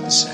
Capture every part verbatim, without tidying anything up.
the sound.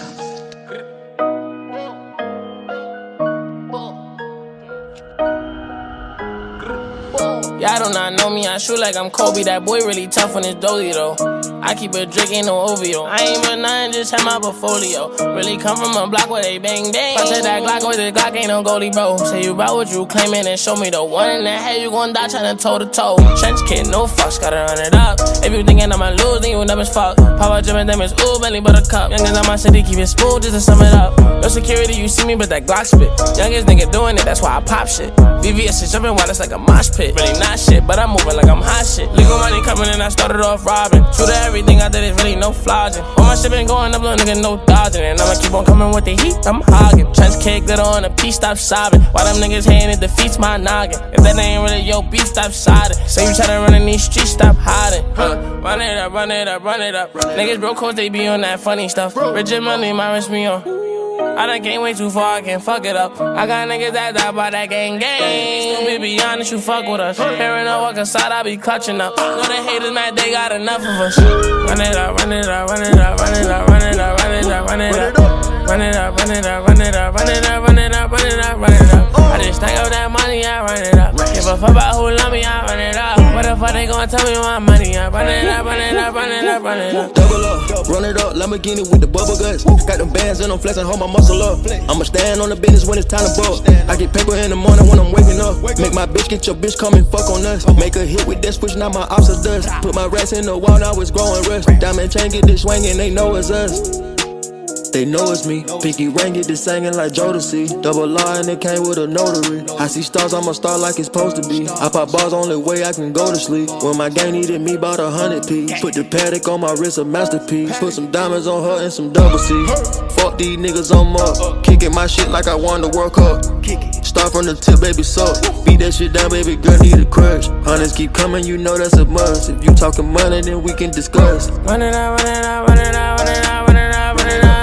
Y'all do not know me, I shoot like I'm Kobe. That boy really tough on his dolly though. I keep a drink, ain't no O V O. I ain't with nothing, just have my portfolio. Really come from a block where they bang bang. Punch that Glock with the Glock, ain't no goalie bro. Say you about what you claiming and show me the one in the head, you gon' die tryna toe to toe. Trench kid, no fucks, gotta run it up. If you thinking I'ma lose, then you dumb as fuck. Papa jumping them is ooh, Bentley buttercup. Youngest in my city, keep it smooth just to sum it up. No security, you see me, but that Glock spit. Youngest nigga doing it, that's why I pop shit. V V S is jumping while it's like a mosh pit. Really not shit, but I'm moving like I'm hot shit. Legal money coming in, I started off robbing. True to everything I did is really no flogging. All my shit been going up, little nigga, no dodging. And I'ma keep on coming with the heat, I'm hogging. Trench kick, glitter on a piece, stop sobbing. While them niggas hating, it defeats my noggin. If that ain't really your beef, stop siding. Say you tryna run in these streets, stop hiding. Huh. Run it up, run it up, run it up. Niggas broke cause they be on that funny stuff. Rich and money, my wrist me on. I done came way too far, I can't fuck it up. I got niggas that die by that gang gang. Stupid, be honest, you fuck with us. Hearing no walk inside, I be clutching up. Know the haters mad, they got enough of us. Run it up, run it up, run it up, run it up, run it up, run it up, run it up. Run it up, run it up, run it up, run it up, run it up, run it up, run it up. I just stack up that money, I run it up. Give a fuck about who love me, I run it up. What the fuck they gon' tell me my money? I run it up, run it up, run it up, run it up. Double up, run it up, Lamborghini with the bubble guts. Got them bands and I'm flexing, hold my muscle up. I'ma stand on the business when it's time to ball. I get paper in the morning when I'm waking up. Make my bitch get your bitch come and fuck on us. Make a hit with that switch, now my ops are dust. Put my rats in the wall, now it's growing rust. Diamond chain get this swinging, they know it's us. They know it's me. Pinky ring get this singing like Jodeci. Double R and it came with a notary. I see stars, I'm a star like it's supposed to be. I pop bars, only way I can go to sleep. When my gang needed me, bought a hundred P. Put the Patek on my wrist, a masterpiece. Put some diamonds on her and some double C. Fuck these niggas, I'm up. Kicking my shit like I won the World Cup. Start from the tip, baby, suck. Beat that shit down, baby, girl, need a crush. Hundreds keep coming, you know that's a must. If you talking money, then we can discuss. Run it out, run it out, run it out, run it out, run it out, run it out.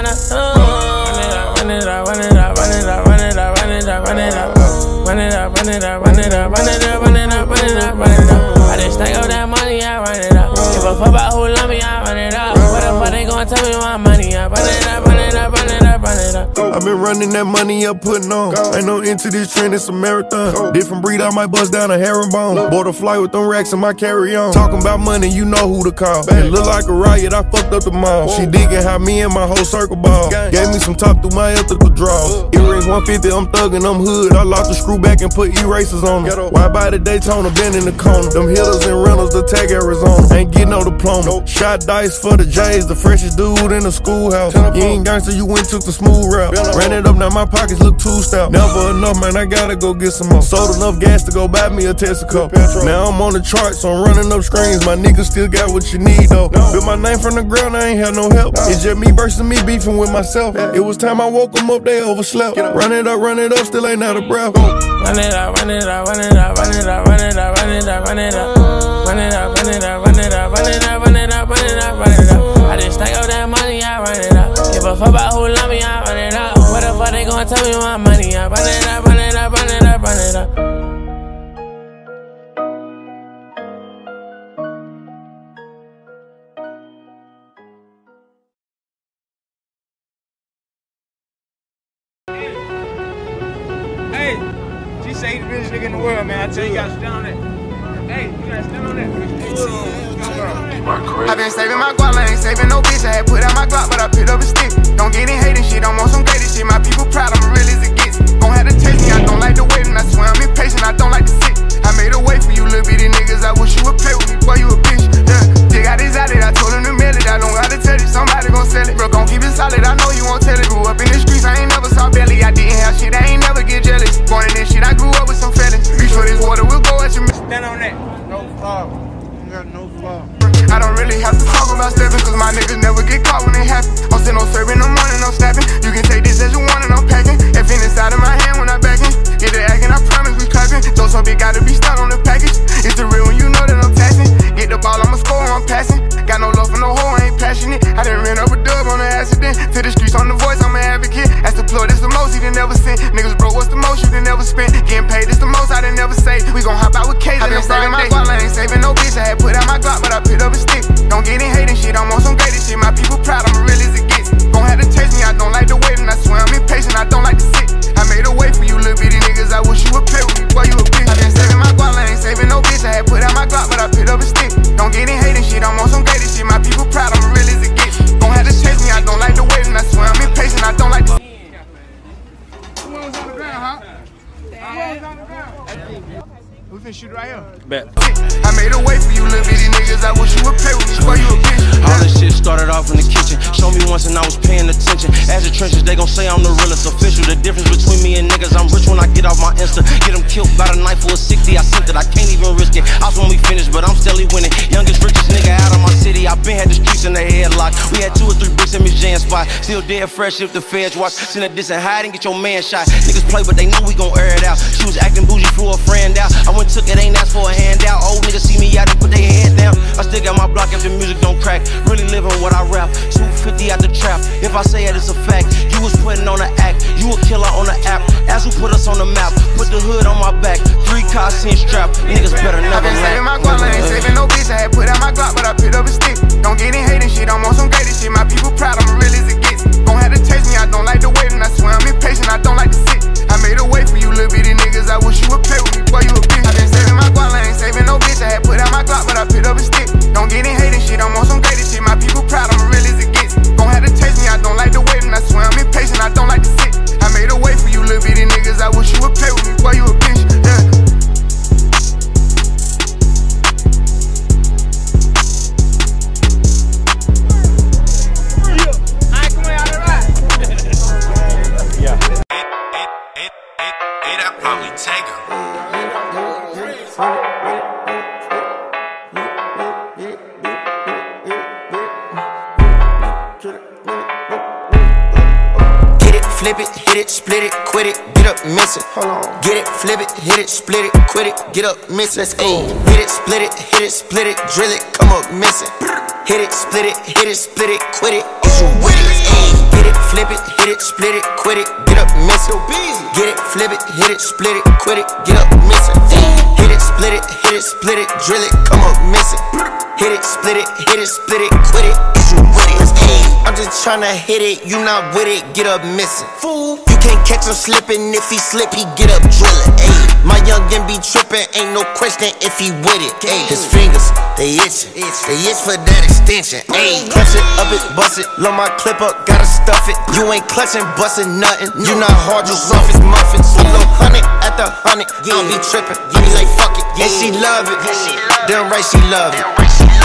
Run it up, run it up, run it up, run it up, run it up, run it up, run it up, run it up, run it up, run it up, run it up, run it up, run it up. I just stack up that money, I run it up. Give a fuck about who love me, I run it up. What the fuck they gon' tell me my money? I run it up, run it up, run it up, run it up. I've been running that money up, putting on. Ain't no into this trend, it's a marathon. Different breed, I might bust down a herringbone. Bought a flight with them racks in my carry-on. Talking about money, you know who to call. It look like a riot, I fucked up the mall. She digging how me and my whole circle ball. Gave me some top through my ethical draws. Earrings one fifty, I'm thuggin', I'm hood. I locked the screw back and put erasers on them. Why by the Daytona, been in the corner. Them hitters and rentals, the tag Arizona. Ain't get no diploma. Shot dice for the J's, the freshest dude in the schoolhouse. You ain't gangster, you went took the smooth route. Ran it up, now my pockets look too stout. Never enough, man, I gotta go get some more. Sold enough gas to go buy me a Tesla cup. Now I'm on the charts, so I'm running up screens. My niggas still got what you need, though. Built my name from the ground, I ain't had no help. It's just me versus me beefing with myself. It was time I woke them up, they overslept. Run it up, run it up, still ain't out of breath. Run it up, run it up, run it up, run it up, run it up, run it up, run it up. Run it up, run it up, run it up, run it up, run it up, run it up, run it up. I just stack up that money, I run it up. Give a fuck about who love me, I run it up. What the fuck they gon' tell me my money? I run it up, run it up, run it up, run it up. Hey, she say the richest nigga in the world, man. I tell you, you gotta stand on that. Hey, you gotta stand on that. I been saving my guap, I ain't saving no bitch. I had put out my Glock, but I picked up a stick. Don't get in hating shit, I'm on some greatest shit. My people proud, I'm real as it gets. Gon' have to taste me, I don't like the waiting. I swear I'm impatient, I don't like to sit. I made a way for you little bitty niggas. I wish you would play with me, boy, you a bitch. Yeah, dig out his outlet, I told him to mail it. I don't gotta tell you, somebody gon' sell it. Bro, gon' keep it solid, I know you won't tell it. Grew up in the streets, I ain't never saw belly. I didn't have shit, I ain't never get jealous. Born in this shit, I grew up with some fellas. Reach for this water, we'll go at your Stand on that. No problem. You got no problem. I don't really have to talk about stepping, cause my niggas never get caught when it happen. I'm still no serving, no morning, no snapping. You can take this as you want and I'm packing. F in inside of my hand when I backing. Get the acting, I promise we clapping. Those hope it gotta be stuck on the package. It's the real when you know that I'm taxing. Get the ball, I'ma score, I'm passing. Got no love for no hoe, I ain't passionate. I done ran up a dub on an accident. To the streets on the voice, I'm an advocate. That's the plug, this the most he done never sent. Niggas broke, what's the most you done never spent? Getting paid, this the most I done never saved. We gon' hop out with K's. I been saving my guap, I ain't saving no bitch. I had put out my Glock, but I picked up a stick. Don't get in hating shit, I'm on some greatest shit. My people proud, I'm real as it gets. Gon' have to taste We finna shoot it right here. Bet. I made a way for you little bitty niggas. I wish you would pay with me, boy, you a bitch. All this shit started off in the kitchen. Show me once and I was paying attention. As the trenches, they gon' say I'm the realest official. The difference between me and niggas, I'm rich when I get off my Insta. Get them killed by the knife for a sixty. I sent it, I can't even risk it. I was when we finished, but I'm steadily winning. Youngest, richest nigga out of my city. I been had the streets in the headlock. We had two or three bricks in Miss Jan spot. Still dead fresh if the feds watch. Send a diss and hide and get your man shot. Niggas play, but they know we gon' air it out. She was acting bougie, flew a friend out. I went took it, ain't asked for a handout. Old niggas see me out and put their head down. I still got my block if the music don't crack. Really living what I rap. two fifty out the trap. If I say it, it's a fact. You was putting on an act. You a killer on the app. As who put us on the map. Put the hood on my back. Three cars in strap. Niggas better never I been saving my guap, I ain't saving no bitch. I had put out my Glock, but I picked up a stick. Don't get in hating shit. I'm on some greatest shit. My people proud. I'm real as it gets. Gon' have to taste me. I don't like to wait, and I swear I'm impatient. I don't like to sit. I made a way for you little bitty niggas. I wish you would play with me, boy, you a bitch. I been saving my guap, I ain't saving no bitch. I had put out my Glock, but I picked up a stick. Don't get in hating shit. I'm on some greatest shit. My people proud. I'm real as it gets. Gon' have to taste me. I don't like to wait, and I swear I'm impatient. I don't like to sit. I made a way for you little bitty niggas. I wish you would play with me, boy, you a bitch. Yeah. Flip it, hit it, split it, quit it, get up, miss it. Hold on. Get it, flip it, hit it, split it, quit it, get up, miss it. Let's go. Hit it, split it, hit it, split it, drill it, come up, miss it. Hit it, split it, hit it, split it, quit it, is you with it? Let's go. Get it, flip it, hit it, split it, quit it, get up, miss it. Get it, flip it, hit it, split it, quit it, get up, miss it. Hit it, split it, hit it, split it, drill it, come up, miss it. Hit it, split it, hit it, split it, quit it, is you with it? Let's go. I'm just tryna hit it, you not with it, get up missing. Fool, you can't catch him slipping, if he slip, he get up drilling. Ayy, my youngin' be trippin', ain't no question if he with it. Ayy, his fingers, they itchin', they itch for that extension. Ayy, clutch it, up it, bust it, load my clip up, gotta stuff it. You ain't clutchin', bustin' nothing, you not hard, you rough as muffins. A little hundred at the hundred, I don't be trippin', I be like fuck it, and she love it. Damn right she love it.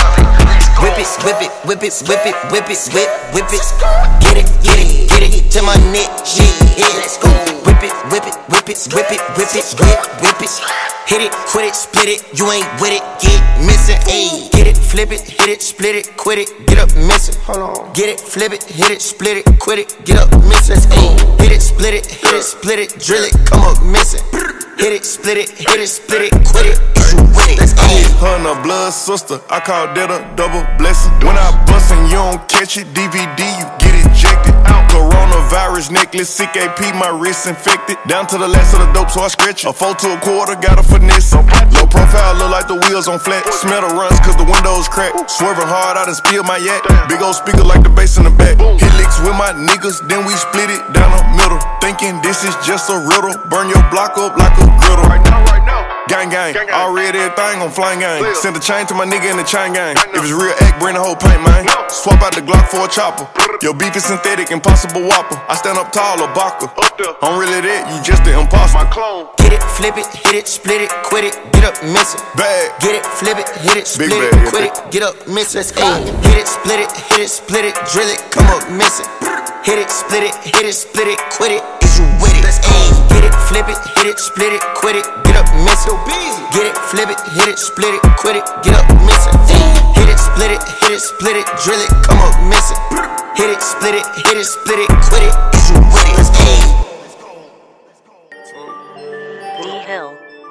Whip it, whip it, whip it, whip it, whip it, whip, whip it. Get it, get it, get it to my neck, shit, yeah, let's go. Whip it, whip it, whip it, whip it, whip it, whip, whip it. Hit it, quit it, split it, you ain't with it, get missing, ayy. Get it, flip it, hit it, split it, quit it, get up missing. Hold on. Get it, flip it, hit it, split it, quit it, get up missing, ayy. Hit it, split it, hit it, split it, drill it, come up missing. Hit it, split it, hit it, split it, quit it, is you with it? Let's go. Her and her blood sister, I call that a double blessing. When I bust and you don't catch it, D V D, you get ejected. Coronavirus necklace, C K P, my wrist infected. Down to the last of the dope, so I stretch it. A four to a quarter, got a finesse. Low profile, look like the wheels on flat. Smell the runs, cause the windows cracked. Swerving hard, I done spilled my yak. Big old speaker like the bass in the back. Hit licks with my niggas, then we split it down the middle. Thinking this is just a riddle. Burn your block up like a griddle. Right now, right now. Gang gang, already everything on flying gang. Send the chain to my nigga in the chain gang. If it's real act, bring the whole paint, man. Swap out the Glock for a chopper. Your beef is synthetic, impossible whopper. I stand up tall, a Baka. I'm really that, you just the imposter. Get it, flip it, hit it, split it, quit it, get up, miss it. Bag. Get it, flip it, hit it, split Big it, bag, quit yeah. it, get up, miss it. Ayy, hit it, split it, hit it, split it, drill it, come up, miss it. Hit it, split it, hit it, split it, quit it, is you with it? Ayy, get it, flip it, hit it, split it, quit it, get up, miss it. Get it, flip it, hit it, split it, quit it, get up, miss it. Hit it, split it, hit it, split it, drill it, come up, miss it. Hit it, split it, hit it, split it, quit it, is you with it? D-Hill.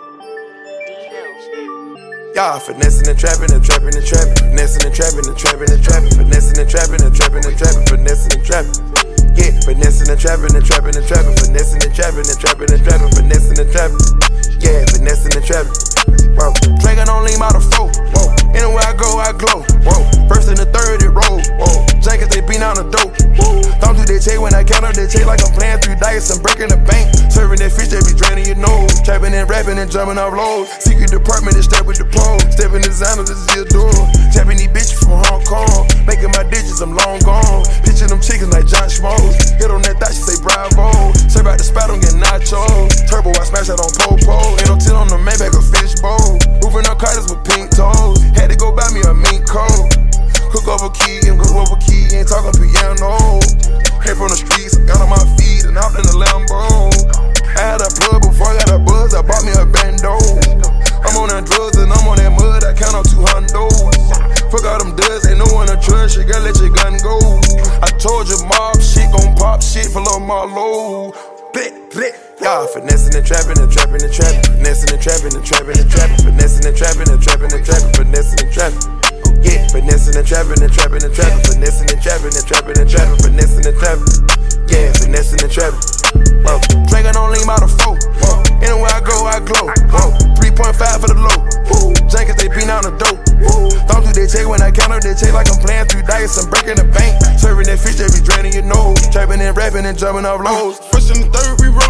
Y'all finessing and trapping and trapping and trapping, finessing and trapping and trapping and trapping, finessing and trapping and trapping and trapping, finessing and trapping. Yeah, finessing and trapping and trapping and trapping, finessing and trapping and trapping and trapping, finessing and trapping. Yeah, finessing and trapping. Whoa, Dragon don't lean by the foe. Whoa, anywhere I go, I glow. Whoa, first and the third it roll. Whoa, jackets they beat on the dope. Woo, don't do that check when I count up that check like I'm playing three dice and breaking the bank. Serving that fish, they be draining your nose. Trapping and rapping and jumping off lows. Secret department is step with the pole. Stepping designer, this is your door. Trapping these bitches from Hong Kong. Making my digits, I'm long gone. Pitching them chickens like John Schmoes. Get on that thought, she say bravo. Serve out the spot, I'm getting nachos. Turbo, I smash that on pole pole. Ain't no tin on the my low. Bleh, bleh. Y'all finessing and trapping and trapping and trapping, finessing and trapping and trapping and trapping, finessing and trapping and trapping and trapping, finessing and trapping. Yeah, finessing and trapping and trapping and trapping, finessing and trapping and trapping and trapping, finessing and trapping. Yeah, finessing and trapping. Whoa, drinking on lean by the four. Whoa, anywhere I go, I glow. Whoa, three point five for the low. Woo, Jenkins, they beat out the dope. Woo, don't do they take when I count up, they take like I'm playing through dice. I'm breaking the bank, serving that fish, they be draining your nose. Trapping and rapping and jumping off lows. First and the third, we roll.